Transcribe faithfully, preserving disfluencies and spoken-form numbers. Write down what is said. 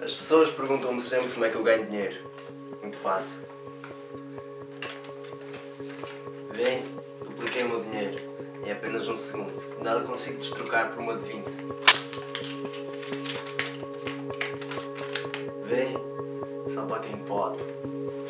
As pessoas perguntam-me sempre como é que eu ganho dinheiro. Muito fácil. Vem, dupliquei o meu dinheiro em apenas um segundo. Nada consigo destrocar por uma de vinte. Vem, só para quem pode.